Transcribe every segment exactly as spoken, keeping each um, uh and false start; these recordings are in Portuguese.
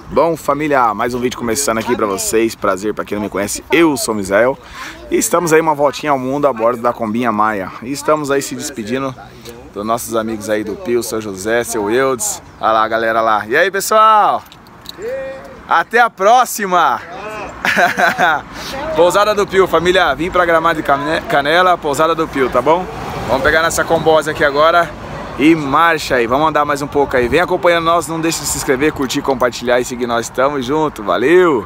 Bom, família, mais um vídeo começando aqui pra vocês. Prazer pra quem não me conhece, eu sou o Misael. E estamos aí uma voltinha ao mundo a bordo da Combinha Maia. E estamos aí se despedindo dos nossos amigos aí do Pio, seu José, seu Eudes. Olha lá a galera lá. E aí, pessoal? Até a próxima! Pousada do Pio, família. Vim pra Gramado de Canela, Pousada do Pio, tá bom? Vamos pegar nessa combosa aqui agora. E marcha aí, vamos andar mais um pouco aí. Vem acompanhando nós, não deixe de se inscrever, curtir, compartilhar e seguir nós. Tamo junto, valeu!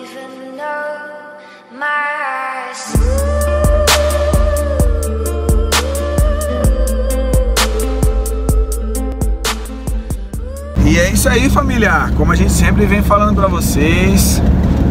E é isso aí, família. Como a gente sempre vem falando pra vocês,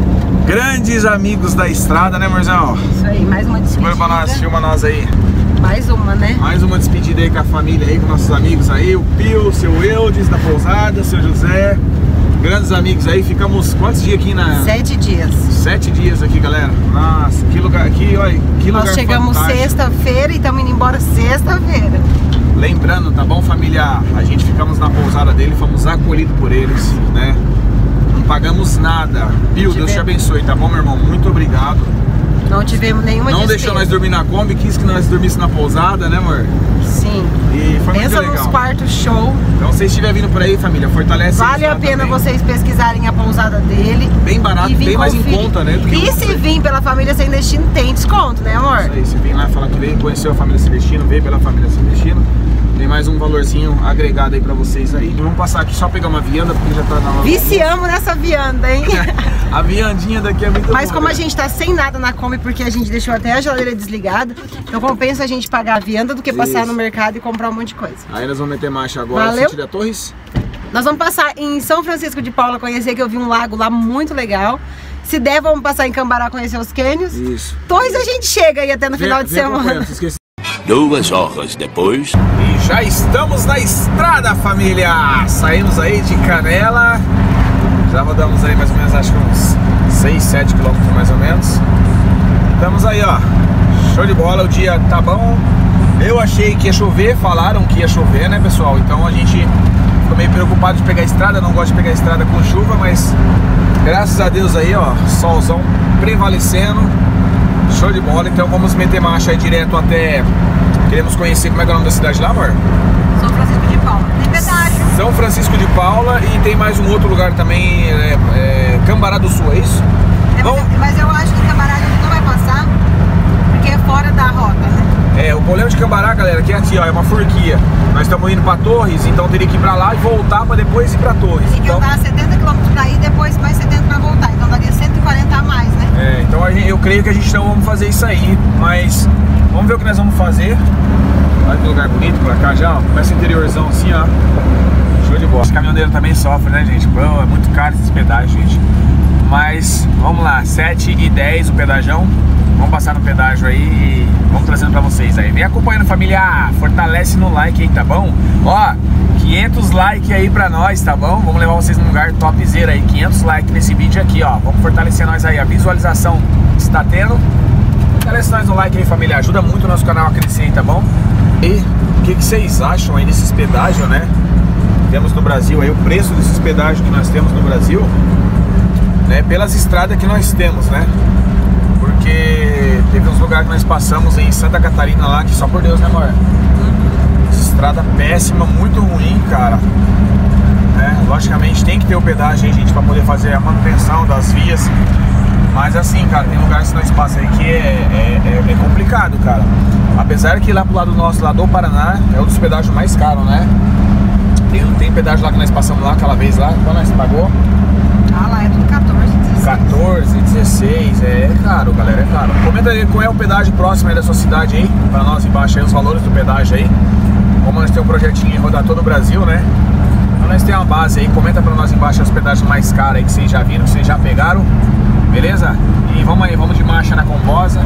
grandes amigos da estrada, né, amorzão? Isso aí, mais uma despedida. Segura pra nós, filma nós aí. Mais uma, né? Mais uma despedida aí com a família aí, com nossos amigos aí, o Pio, seu Eudes da Pousada, seu José, grandes amigos aí. Ficamos quantos dias aqui na... Sete dias. Sete dias aqui, galera. Nossa, que lugar aqui, olha, que lugar. Nós chegamos sexta-feira e estamos indo embora sexta-feira. Lembrando, tá bom, família? A gente ficamos na pousada dele, fomos acolhidos por eles, né? Não pagamos nada. Pio, Deus te abençoe, tá bom, meu irmão? Muito obrigado. Não tivemos nenhuma Não despesa. Deixou nós dormir na Kombi, quis que nós dormíssemos na pousada, né, amor? Sim. E foi Pensa muito legal. nos quartos show. Então, se vocês estiverem vindo por aí, família, fortalece. Vale a pena também vocês pesquisarem a pousada dele. Bem barato, bem mais em conta, né? Porque e se vir pela família Celestino, tem desconto, né, amor? Isso aí, se vir lá falar que veio, conheceu a família Celestino, veio pela família Celestino, tem mais um valorzinho agregado aí pra vocês aí. Vamos passar aqui só pegar uma vianda, porque já tá na... Viciamos nessa vianda, hein? A viandinha daqui é muito Mas boa, como né? A gente tá sem nada na Kombi, porque a gente deixou até a geladeira desligada, então compensa a gente pagar a vianda do que passar Isso. no mercado e comprar um monte de coisa. Aí nós vamos meter marcha agora. Valeu. Sentido da Torres. Nós vamos passar em São Francisco de Paula, conhecer, que eu vi um lago lá muito legal. Se der, vamos passar em Cambará, conhecer os cânions. Isso. Torres a gente chega aí até no Vem, final de vem semana. Duas horas depois. E já estamos na estrada, família. Saímos aí de Canela. Já rodamos aí mais ou menos, acho que uns seis, sete quilômetros mais ou menos. Estamos aí, ó. Show de bola, o dia tá bom. Eu achei que ia chover, falaram que ia chover, né, pessoal? Então a gente ficou meio preocupado de pegar a estrada. Não gosto de pegar a estrada com chuva, mas graças a Deus aí, ó, solzão prevalecendo. Show de bola, então vamos meter marcha aí direto até... Queremos conhecer, como é que é o nome da cidade lá, amor? São Francisco de Paula. Tem pedágio. São Francisco de Paula e tem mais um outro lugar também, é, é, Cambará do Sul, é isso? É, mas, mas eu acho que Cambará a gente não vai passar, porque é fora da rota, né? É, o problema de Cambará, galera, que é aqui, ó, é uma forquia. Nós estamos indo pra Torres, então teria que ir pra lá e voltar pra depois ir pra Torres. Tem que então... andar setenta quilômetros pra ir, depois mais setenta pra voltar, então daria cento e quarenta a mais, né? É, então a gente, eu creio que a gente não vamos fazer isso aí, mas vamos ver o que nós vamos fazer. Olha que lugar bonito pra cá já, ó. Começa o interiorzão assim, ó. Show de bola. Os caminhoneiros também sofrem, né, gente? Pô, é muito caro esses pedágios, gente. Mas, vamos lá, sete e dez o pedajão. Vamos passar no pedágio aí e vamos trazendo pra vocês aí. Vem acompanhando, família. Fortalece no like aí, tá bom? Ó, quinhentos likes aí pra nós, tá bom? Vamos levar vocês num lugar topzera aí. quinhentos likes nesse vídeo aqui, ó. Vamos fortalecer nós aí. A visualização está tendo. Fortalece nós no like aí, família. Ajuda muito o nosso canal a crescer aí, tá bom? E o que, que vocês acham aí desses pedágios, né? Temos no Brasil aí o preço desses pedágios que nós temos no Brasil, né? Pelas estradas que nós temos, né? Porque teve uns lugares que nós passamos em Santa Catarina lá, que só por Deus, né, amor? Estrada péssima, muito ruim, cara. Né? Logicamente tem que ter o pedágio aí, gente, pra poder fazer a manutenção das vias. Mas assim, cara, tem lugares que nós passamos aí que é, é, é complicado, cara. Apesar que lá pro lado nosso, lá do Paraná, é um dos pedágios mais caros, né? Tem, tem pedágio lá que nós passamos lá aquela vez lá, quando nós pagou? Ah, lá é tudo quatorze, dezesseis. quatorze, dezesseis, é caro, galera, é caro. Comenta aí qual é o pedágio próximo aí da sua cidade aí, pra nós embaixo aí, os valores do pedágio aí. Como nós temos um projetinho em rodar todo o Brasil, né? Então nós temos uma base aí, comenta pra nós embaixo os pedágios mais caros aí que vocês já viram, que vocês já pegaram. Beleza? E vamos aí, vamos de marcha na combosa.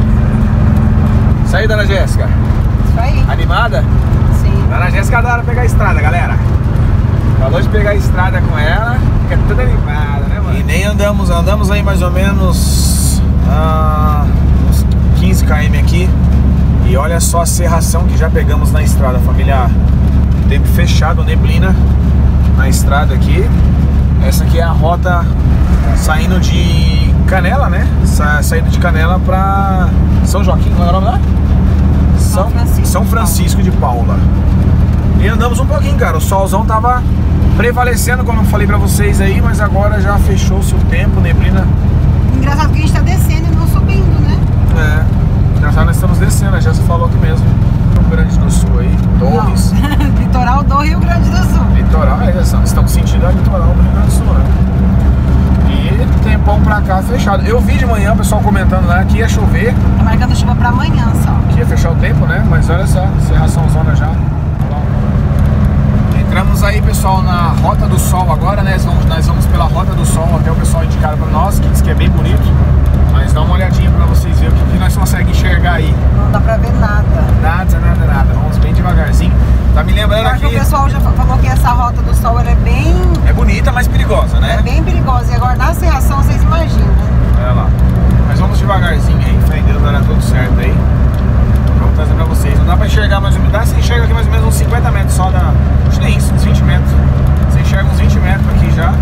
Isso aí, dona Jéssica. Isso aí. Animada? Sim. Dona Jéssica adora pegar a estrada, galera. Falou de pegar a estrada com ela, fica toda animada, né, mano? E nem andamos, andamos aí mais ou menos ah, uns quinze quilômetros aqui. E olha só a serração que já pegamos na estrada, família. Tempo fechado, neblina na estrada aqui. Essa aqui é a rota saindo de Canela, né? Sa saindo de Canela pra São Joaquim, não é o nome lá? São, Francisco, São Francisco de Paula. E andamos um pouquinho, cara. O solzão tava prevalecendo, como eu falei pra vocês aí, mas agora já fechou-se o tempo, neblina. Engraçado que a gente tá descendo e não subindo, né? É, engraçado, nós estamos descendo, já se falou aqui mesmo. Rio Grande do Sul aí, Torres. Litoral do Rio Grande do Sul. Litoral, é, estamos sentindo a litoral do Rio Grande do Sul, né? E tempão pra cá fechado. Eu vi de manhã o pessoal comentando lá que ia chover. Tá marcando chuva pra amanhã só. Que ia fechar o tempo, né? Mas olha só, serração zona já. Entramos aí, pessoal, na Rota do Sol agora, né? Nós vamos, nós vamos pela Rota do Sol, até o pessoal indicaram pra nós, que diz que é bem bonito. Mas dá uma olhadinha pra vocês verem o que, que nós conseguimos enxergar aí. Não dá pra ver nada. Nada, nada, nada. Vamos bem devagarzinho. Tá me lembrando aqui... O pessoal já falou que essa Rota do Sol ela é bem... É bonita, mas perigosa, né? É bem perigosa. E agora na serração, vocês imaginam, né? Olha lá. Mas vamos devagarzinho aí, fé em Deus, vai dar tudo certo aí. Vamos trazer pra vocês. Não dá pra enxergar mais ou menos... Dá, você enxerga aqui mais ou menos uns cinquenta metros só da... Acho que nem isso, uns vinte metros. Você enxerga uns vinte metros aqui já.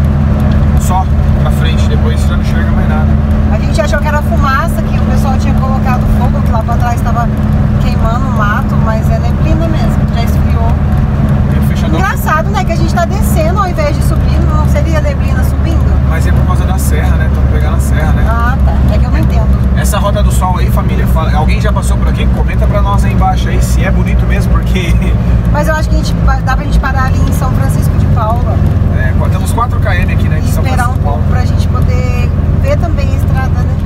Só pra frente, depois você já não enxerga mais nada. A gente achou que era fumaça, que o pessoal tinha colocado fogo, que lá pra trás estava queimando o mato, mas é neblina mesmo, já esfriou. Engraçado, né, que a gente tá descendo ao invés de subir, não seria neblina subindo? Mas é por causa da serra, né? Estamos pegando a serra, né? Ah, tá. É que eu não entendo. Essa Rota do Sol aí, família, fala, alguém já passou por aqui? Comenta pra nós aí embaixo aí se é bonito mesmo, porque... Mas eu acho que a gente, dá pra gente parar ali em São Francisco de Paula. É, temos quatro quilômetros aqui, né? De e São esperar um pouco pra gente poder ver também a estrada, né?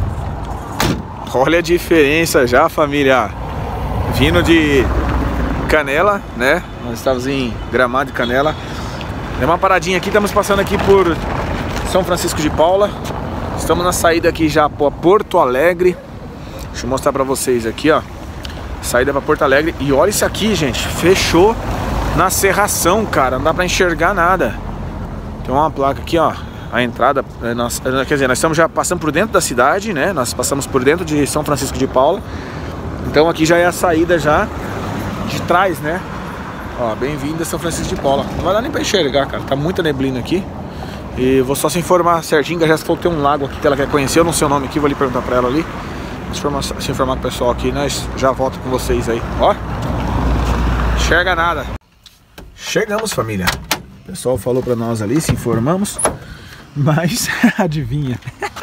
Olha a diferença já, família. Vindo de Canela, né? Nós estávamos em Gramado de Canela. Tem uma paradinha aqui, estamos passando aqui por São Francisco de Paula. Estamos na saída aqui já para Porto Alegre. Deixa eu mostrar para vocês aqui, ó. Saída para Porto Alegre. E olha isso aqui, gente. Fechou na serração, cara. Não dá para enxergar nada. Tem uma placa aqui, ó. A entrada, nós, quer dizer, nós estamos já passando por dentro da cidade, né? Nós passamos por dentro de São Francisco de Paula. Então aqui já é a saída já de trás, né? Ó, bem-vindo a São Francisco de Paula. Não vai dar nem pra enxergar, cara. Tá muita neblina aqui. E vou só se informar certinho, que a Jéssica falou que tem um lago aqui que ela quer conhecer. Eu não sei o nome aqui, vou ali perguntar pra ela ali. Se informar, se informar com o pessoal aqui, nós já volto com vocês aí. Ó, enxerga nada. Chegamos, família. O pessoal falou pra nós ali, se informamos. Mas, adivinha.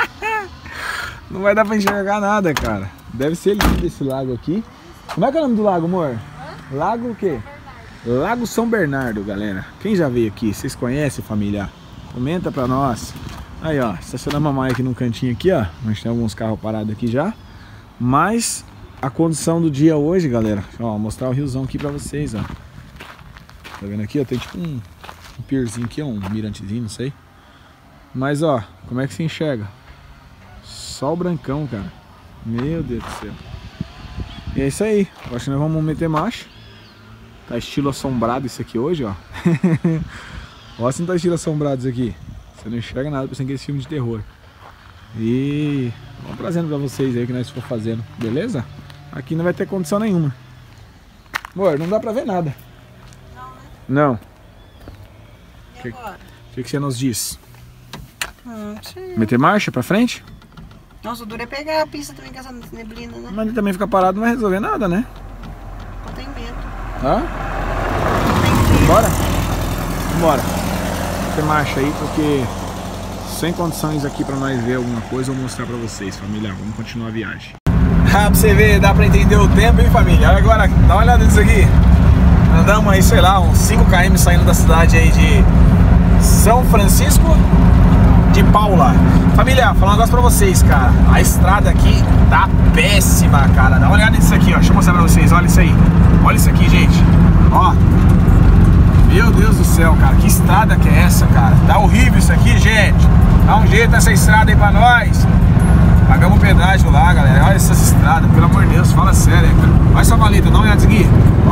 Não vai dar pra enxergar nada, cara. Deve ser lindo esse lago aqui. Como é que é o nome do lago, amor? Lago o quê? Lago São Bernardo, galera. Quem já veio aqui? Vocês conhecem, família? Comenta pra nós. Aí, ó, estacionamos a mamãe aqui num cantinho aqui, ó. A gente tem alguns carros parados aqui já. Mas a condição do dia hoje, galera. Ó, vou mostrar o riozão aqui pra vocês, ó. Tá vendo aqui, ó? Tem tipo um, um pierzinho aqui, ó, um mirantezinho, não sei. Mas, ó, como é que se enxerga? Só o brancão, cara. Meu Deus do céu. E é isso aí. Eu acho que nós vamos meter marcha. Tá estilo assombrado isso aqui hoje, ó. Olha se não tá estilo assombrado isso aqui. Você não enxerga nada, pensando que é esse filme de terror. E vamos trazendo pra vocês aí o que nós for fazendo, beleza? Aqui não vai ter condição nenhuma. Amor, não dá pra ver nada. Não, né? Não. E agora? O que, que você nos diz? Hum, sim. Meter marcha pra frente? Nossa, o duro é pegar a pista também com essa neblina, né? Mas ele também ficar parado não vai resolver nada, né? Eu tenho medo. Hã? Eu tenho medo. Bora? Bora. Meter marcha aí, porque sem condições aqui pra nós ver alguma coisa, eu vou mostrar pra vocês, família. Vamos continuar a viagem. Ah, pra você ver, dá pra entender o tempo, hein, família? Agora, dá uma olhada nisso aqui. Andamos aí, sei lá, uns cinco quilômetros saindo da cidade aí de São Francisco de Paula. Família, vou falar um negócio pra vocês, cara. A estrada aqui tá péssima, cara. Dá uma olhada nisso aqui, ó. Deixa eu mostrar pra vocês, olha isso aí. Olha isso aqui, gente. Ó. Meu Deus do céu, cara. Que estrada que é essa, cara? Tá horrível isso aqui, gente. Dá um jeito nessa estrada aí pra nós. Pagamos o pedágio lá, galera. Olha essas estradas, pelo amor de Deus. Fala sério, hein, cara. Olha essa valeta, dá uma olhada aqui.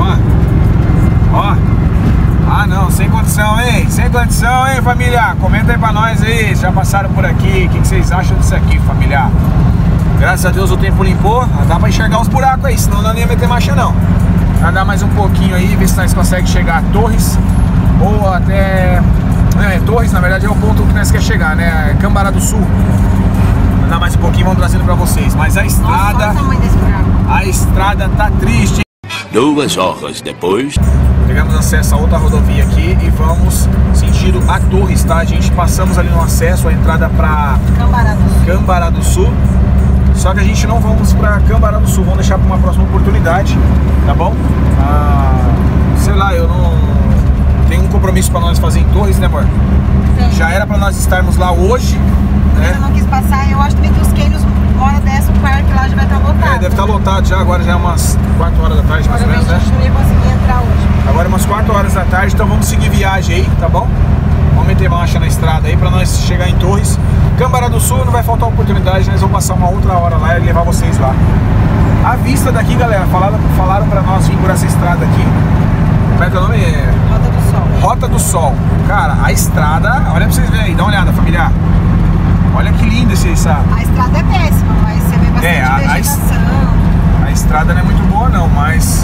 Ó. Ó. Ah, não, sem condição, hein? Sem condição, hein, família? Comenta aí pra nós aí, já passaram por aqui. O que, que vocês acham disso aqui, família? Graças a Deus o tempo limpou. Dá pra enxergar uns buracos aí, senão não ia meter marcha, não. Vai dar mais um pouquinho aí, ver se nós conseguimos chegar a Torres ou até É, Torres, na verdade, é o ponto que nós quer chegar, né? Cambará do Sul. Andar mais um pouquinho, vamos trazendo pra vocês. Mas a estrada... Nossa, olha o tamanho desse buraco. A estrada tá triste. Duas horas depois. Pegamos acesso a outra rodovia aqui e vamos sentido a Torres, tá? A gente passamos ali no acesso, a entrada pra Cambará do Sul. Cambará do Sul. Só que a gente não vamos pra Cambará do Sul, vamos deixar pra uma próxima oportunidade, tá bom? Ah, sei lá, eu não tenho um compromisso pra nós fazer em Torres, né, amor? Sim. Já era pra nós estarmos lá hoje, né? Eu não quis passar, eu acho também que os queiros, uma hora dessa, o parque lá já vai estar lotado. É, deve estar lotado já, agora já é umas quatro horas da tarde, mais ou menos, né? A gente não ia conseguir entrar hoje. Agora é umas quatro horas da tarde, então vamos seguir viagem aí, tá bom? Vamos meter marcha na estrada aí pra nós chegar em Torres. Cambará do Sul não vai faltar oportunidade, nós vamos passar uma outra hora lá e levar vocês lá. A vista daqui, galera, falaram, falaram pra nós vir por essa estrada aqui. Como é que é o nome? É... Rota do Sol. Rota do Sol. Cara, a estrada, olha pra vocês verem aí, dá uma olhada, familiar. Olha que lindo esse, essa... A estrada é péssima, mas você vê bastante É, a- a vegetação. A estrada não é muito boa não, mas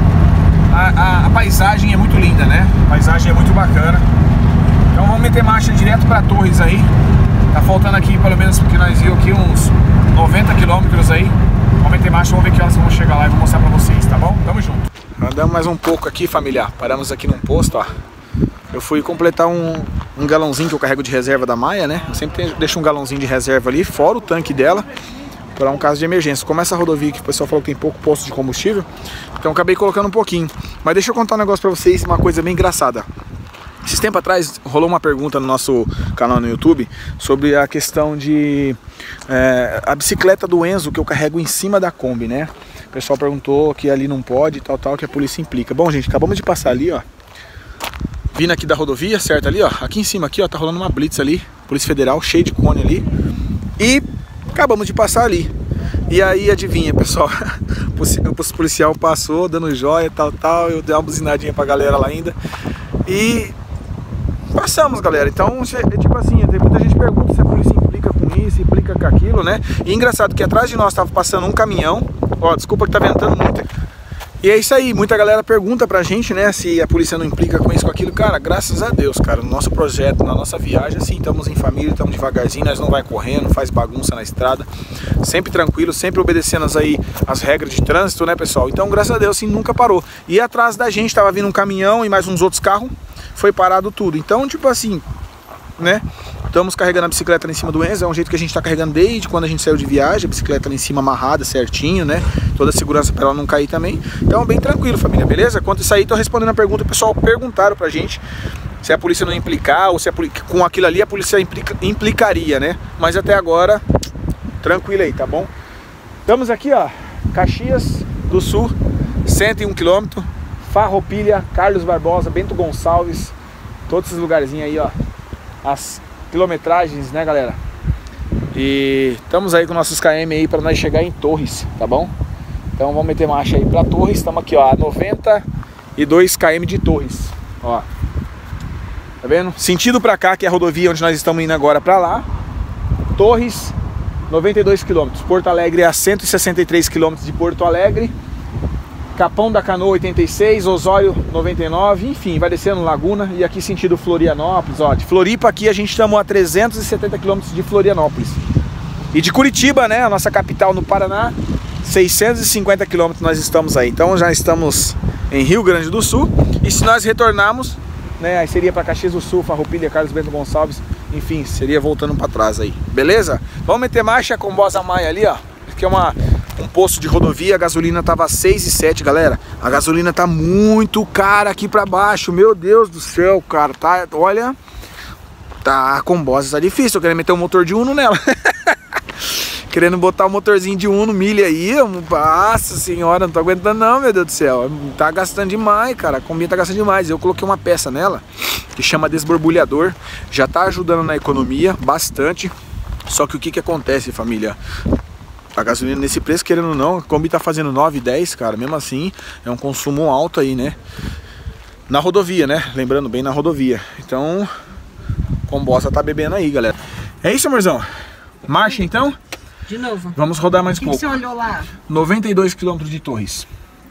a, a, a paisagem é muito linda, né? A paisagem é muito bacana. Então vamos meter marcha direto pra Torres aí. Tá faltando aqui, pelo menos, porque nós viu aqui uns noventa quilômetros aí. Vamos meter marcha, vamos ver que horas vamos chegar lá e vou mostrar pra vocês, tá bom? Tamo junto. Andamos mais um pouco aqui, familiar. Paramos aqui num posto, ó. Eu fui completar um, um galãozinho que eu carrego de reserva da Maia, né? Eu sempre tenho, deixo um galãozinho de reserva ali, fora o tanque dela, para um caso de emergência. Como essa rodovia que o pessoal falou que tem pouco posto de combustível, então eu acabei colocando um pouquinho. Mas deixa eu contar um negócio pra vocês, uma coisa bem engraçada. Esses tempos atrás rolou uma pergunta no nosso canal no YouTube sobre a questão de é, a bicicleta do Enzo que eu carrego em cima da Kombi, né? O pessoal perguntou que ali não pode, tal, tal, que a polícia implica. Bom, gente, acabamos de passar ali, ó. Vindo aqui da rodovia, certo? Ali, ó. Aqui em cima, aqui, ó, tá rolando uma blitz ali. Polícia Federal, cheio de cone ali. E acabamos de passar ali. E aí, adivinha, pessoal? O policial passou, dando joia, tal, tal. Eu dei uma buzinadinha pra galera lá ainda. E passamos, galera. Então, é tipo assim, tem muita gente que pergunta se a polícia implica com isso, implica com aquilo, né? E engraçado que atrás de nós tava passando um caminhão. Ó, desculpa que tá ventando muito. E é isso aí, muita galera pergunta pra gente, né, se a polícia não implica com isso, com aquilo. Cara, graças a Deus, cara, no nosso projeto, na nossa viagem, assim, estamos em família, estamos devagarzinho, nós não vai correndo, faz bagunça na estrada, sempre tranquilo, sempre obedecendo as, aí, as regras de trânsito, né, pessoal? Então, graças a Deus, assim, nunca parou. E atrás da gente tava vindo um caminhão e mais uns outros carros, foi parado tudo. Então, tipo assim, né, estamos carregando a bicicleta ali em cima do Enzo, é um jeito que a gente tá carregando desde quando a gente saiu de viagem, a bicicleta ali em cima amarrada certinho, né, toda a segurança para ela não cair também. Então, bem tranquilo, família, beleza? Quanto isso aí, tô respondendo a pergunta, o pessoal perguntaram pra gente se a polícia não implicar, ou se a polícia, com aquilo ali a polícia implica, implicaria, né, mas até agora, tranquilo aí, tá bom? Estamos aqui, ó, Caxias do Sul, cento e um quilômetros, Farroupilha, Carlos Barbosa, Bento Gonçalves, todos esses lugarzinhos aí, ó, as quilometragens, né, galera? E estamos aí com nossos K M aí para nós chegar em Torres, tá bom? Então vamos meter marcha aí para Torres. Estamos aqui, ó, a noventa e dois quilômetros de Torres, ó. Tá vendo? Sentido para cá, que é a rodovia onde nós estamos indo agora para lá. Torres, noventa e dois quilômetros. Porto Alegre a cento e sessenta e três quilômetros de Porto Alegre. Capão da Canoa oitenta e seis, Osório noventa e nove, enfim, vai descendo Laguna. E aqui sentido Florianópolis, ó, de Floripa aqui a gente estamos a trezentos e setenta quilômetros de Florianópolis. E de Curitiba, né, a nossa capital no Paraná, seiscentos e cinquenta quilômetros nós estamos aí. Então já estamos em Rio Grande do Sul. E se nós retornarmos, né, aí seria para Caxias do Sul, Farroupilha, Carlos Bento Gonçalves, enfim, seria voltando para trás aí, beleza? Vamos meter marcha com Bosa Maia ali, ó, que é uma... um posto de rodovia, a gasolina tava seis e sete, galera. A gasolina tá muito cara aqui pra baixo, meu Deus do céu, cara, tá, olha, tá, a Combosa tá difícil, eu quero meter um motor de Uno nela. Querendo botar o um motorzinho de Uno milha aí, nossa senhora, não tô aguentando não, meu Deus do céu. Tá gastando demais, cara, a Kombi tá gastando demais. Eu coloquei uma peça nela, que chama desborbulhador, já tá ajudando na economia, bastante. Só que o que que acontece, família? A gasolina nesse preço, querendo ou não, a Kombi tá fazendo nove, dez, cara, mesmo assim, é um consumo alto aí, né? Na rodovia, né? Lembrando bem, na rodovia. Então, Combosa tá bebendo aí, galera. É isso, amorzão? Marcha, então? De novo. Vamos rodar mais um pouco. O que você olhou lá? noventa e dois quilômetros de Torres.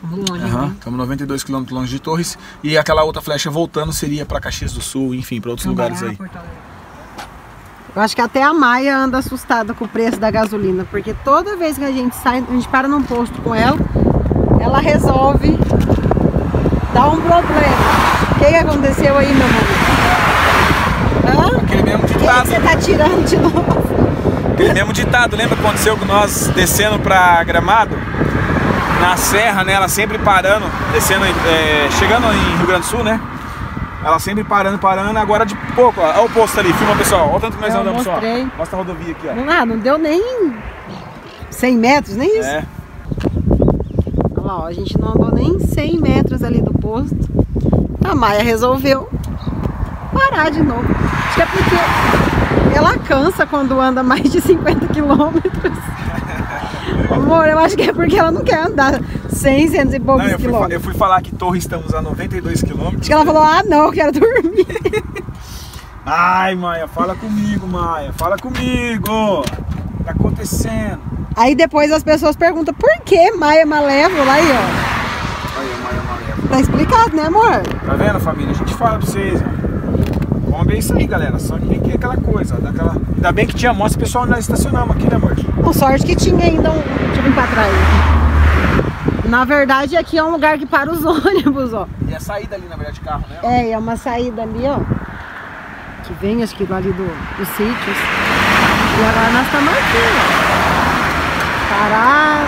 Estamos longe, Uhum, né? estamos noventa e dois quilômetros longe de Torres. E aquela outra flecha voltando seria para Caxias do Sul, enfim, para outros Cambará, lugares aí. Porto Alegre. Eu acho que até a Maia anda assustada com o preço da gasolina, porque toda vez que a gente sai, a gente para num posto com ela, ela resolve dar um problema. O que, que aconteceu aí, meu amor? Hã? Aquele mesmo O que, que ditado. você tá tirando de novo? Aquele mesmo ditado, lembra o que aconteceu com nós descendo pra Gramado? Na serra, né? Ela sempre parando, descendo, é, chegando em Rio Grande do Sul, né? Ela sempre parando, parando, agora de pouco, ó. Olha o posto ali, filma pessoal, olha o tanto que nós Eu andamos só. mostrei. Mostra a rodovia aqui, ó. Não, ah, não deu nem cem metros, nem isso. É. Olha lá, ó, a gente não andou nem cem metros ali do posto. A Maia resolveu parar de novo. Acho que é porque ela cansa quando anda mais de cinquenta quilômetros. Amor, eu acho que é porque ela não quer andar cem, cem e poucos Não, eu, fui, quilômetros. eu fui falar que Torres estamos a noventa e dois quilômetros. Acho que ela falou, ah não, eu quero dormir. Ai, Maia, fala comigo, Maia, fala comigo. O que tá acontecendo? Aí depois as pessoas perguntam, por que Maia Malévola? Aí, ó. Aí, Maia, Maia. Tá explicado, né, amor? Tá vendo, família? A gente fala pra vocês, ó. Vamos ver isso aí, galera. Só que tem que aquela coisa, ó, daquela... Ainda bem que tinha moto, o pessoal nós estacionamos aqui, né, amor? Com sorte que tinha ainda um... Deixa eu vir pra trás. Na verdade, aqui é um lugar que para os ônibus, ó. E a saída ali, na verdade, de carro, né? É, é uma saída ali, ó. Que vem, acho que ali do, dos sítios. E agora nós estamos aqui, ó. Parado.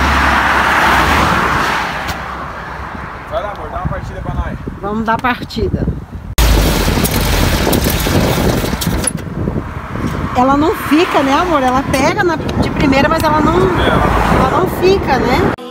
Vai lá, amor, dá uma partida pra nós. Vamos dar partida. Ela não fica, né, amor? Ela pega na, de primeira, mas ela não, ela não fica, né?